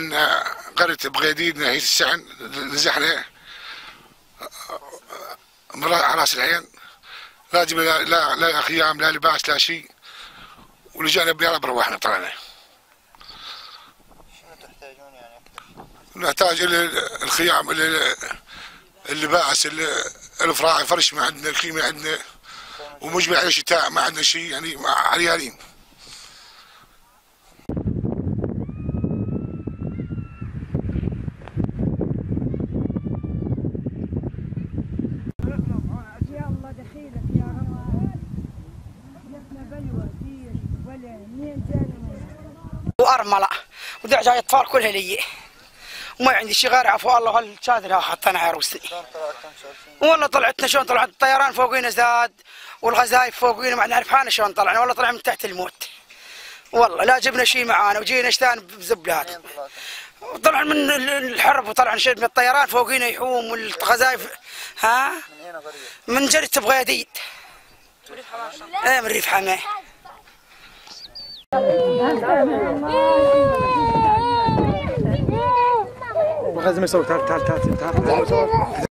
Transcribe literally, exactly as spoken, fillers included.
من قرية بغيديد ناحية السعن نزحنا على راس العين، لا جبنا لا لا خيام لا لباس لا شيء، ولجأنا بيلا بروحنا طلعنا. شنو تحتاجون يعني أكثر؟ نحتاج الخيام، اللباس، الافراع، فرش ما عندنا، شيء ما عندنا، ومجمع على الشتاء ما عندنا شيء، يعني عريانين. وأرملة ودع جاي أطفال كلها لي، وما عندي شي غير عفو الله هالشاذر حطنا عروسي. والله طلعتنا شلون طلعت، الطيران فوقينا زاد والغزايف فوقينا ما نعرف حالنا شلون طلعنا، والله طلع من تحت الموت. والله لا جبنا شيء معانا وجينا اشتان بزبلات. طلع من الحرب وطلع شيء من الطيران فوقينا يحوم والغزايف. ها؟ من جريدة بغيديد. ايه من ريف حماه. غازي ما يسوي، تعال تعال تعال تعال